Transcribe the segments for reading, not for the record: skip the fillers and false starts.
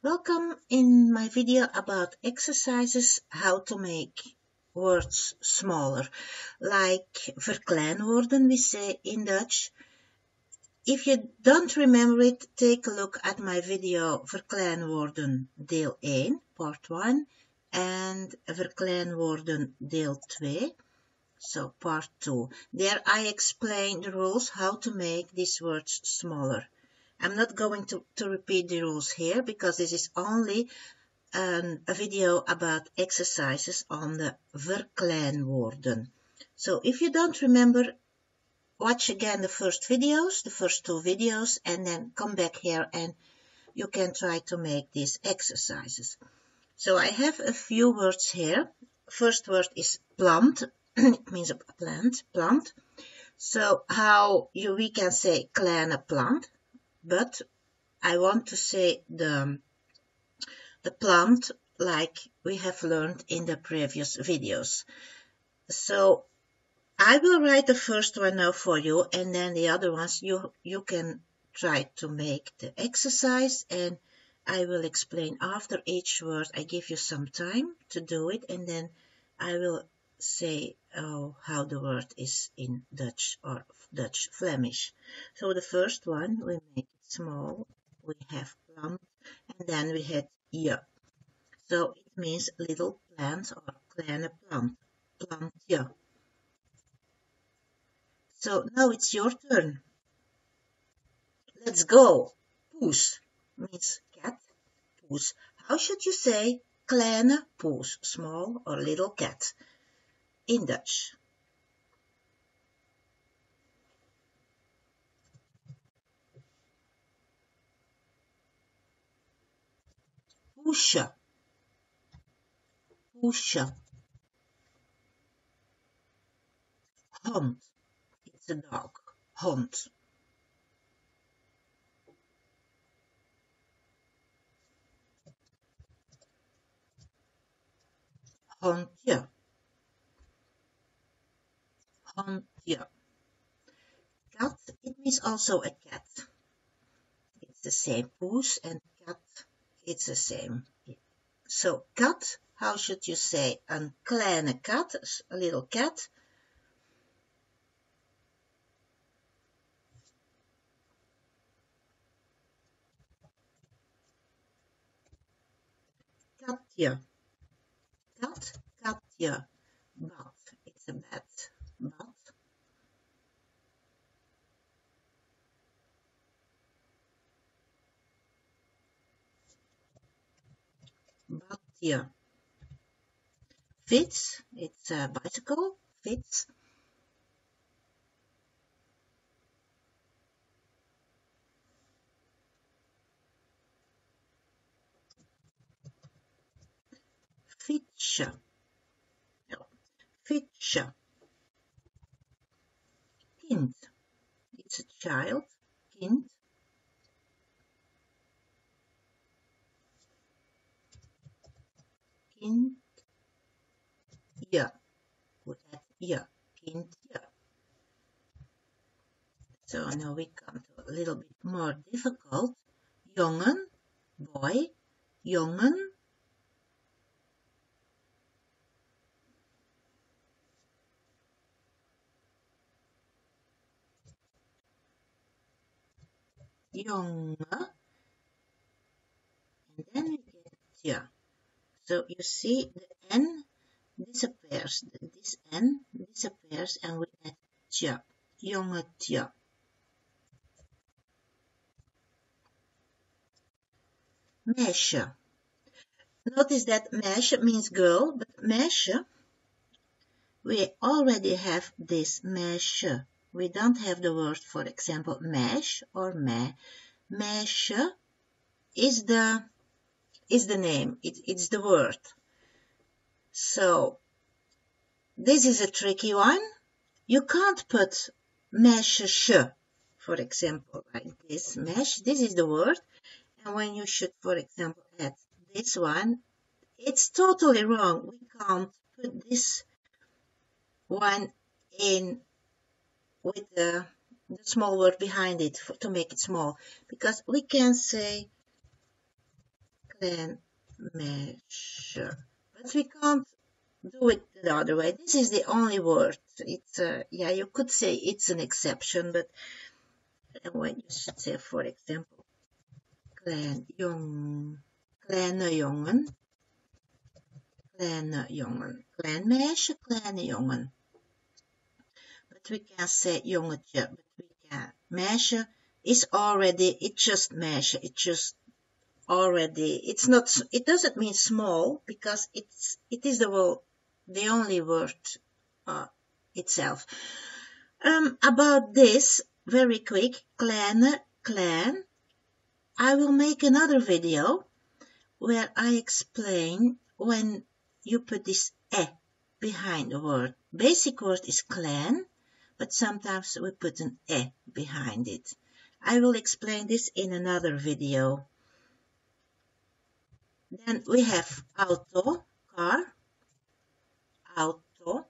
Welcome in my video about exercises how to make words smaller, like verkleinwoorden we say in Dutch. If you don't remember it, take a look at my video verkleinwoorden deel 1, part 1, and verkleinwoorden deel 2, so part 2. There I explain the rules how to make these words smaller. I'm not going to repeat the rules here because this is only a video about exercises on the verkleinwoorden. So if you don't remember, watch again the first two videos, and then come back here and you can try to make these exercises. So I have a few words here. First word is plant. It means a plant. So we can say kleine plant. But I want to say the plant like we have learned in the previous videos. So I will write the first one now for you, and then the other ones you can try to make the exercise, and I will explain after each word. I give you some time to do it, and then I will say how the word is in Dutch or Dutch Flemish. So the first one we make it small, we have plant, and then we had je. So it means little plant or kleine plant, plantje. So now it's your turn. Let's go. Poes means cat. Poes. How should you say kleine poes, small or little cat, in Dutch? Poesje. Poesje. Hond. It's a dog. Hond. Hondje. Hondje. Cat, it means also a cat. It's the same. Poes and cat, it's the same. So cat, how should you say een kleine kat, a little cat? Katje. Kat, katje. Bat, it's a bat. Bat. Batje. Fiets, it's a bicycle. Fiets. Fietsje. No. Fietsje. Kind. It's a child. Kind. Kindje. Put that je. Kindje. So now we come to a little bit more difficult. Jongen. Boy. Jongen. Jongen, and then we get ja. So you see the N disappears, this N disappears, and we get tja, jongetje. Meisje. Notice that meisje means girl, but meisje, we already have this meisje. We don't have the word, for example, meis or me. Meisje is the name, it's the word. So this is a tricky one. You can't put meisje, for example, like this. Mesh, this is the word. And when you should, for example, add this one, it's totally wrong. We can't put this one in with the small word behind it to make it small, because we can say Klein meisje. But we can't do it the other way. This is the only word. It's yeah, you could say it's an exception, but when you should say, for example, kleine jongen, klein meisje, kleine jongen. But we can say jongetje, but we can. Meisje is already, it's just meisje, it's just already, it's not, it doesn't mean small because it is the only word itself. About this, very quick, kleine, klein, I will make another video where I explain when you put this behind the word. Basic word is klein, but sometimes we put an behind it. I will explain this in another video. Then we have auto, car, auto,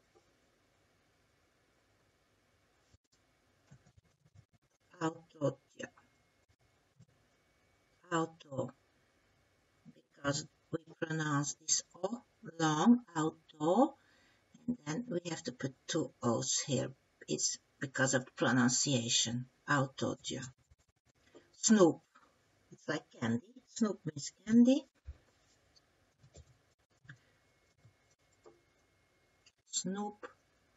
autootje, auto, because we pronounce this O long, auto, and then we have to put two O's here. It's because of the pronunciation, autootje. Snoep, it's like candy. Snoep means candy. Snoep.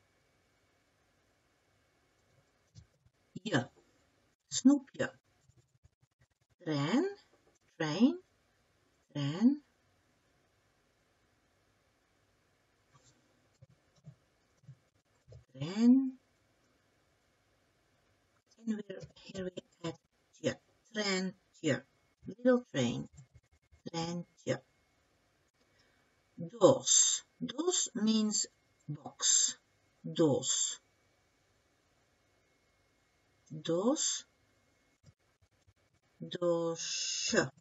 Ja. Snoepje. Trein, train, trein. Trein. And here we add tje. Treintje. Little train. Treintje. Doos. Doos means box. Doos. Doos. Doosje.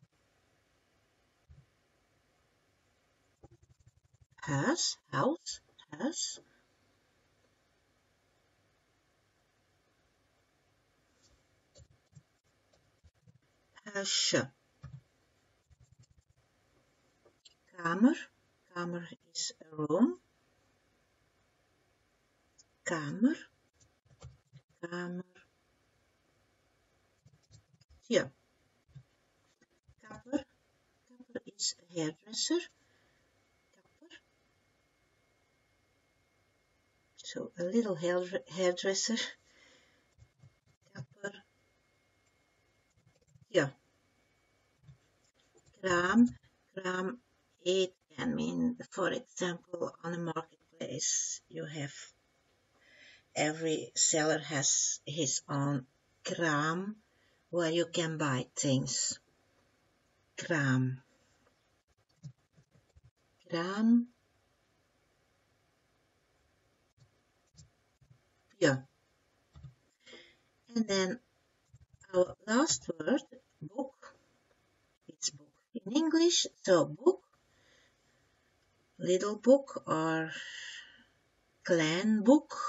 Huis, house, huis. Huisje. Kamer, kamer is a room. Kamer, kamer. Ja. Kapper, kapper is a hairdresser. Kapper. So a little hairdresser. Kapper. Ja. Kraam, kraam, it can mean, for example, on a marketplace, you have, every seller has his own kraam where you can buy things. Kraam. Kraam. Ja. And then our last word, book. It's book in English, so book, little book or klein book.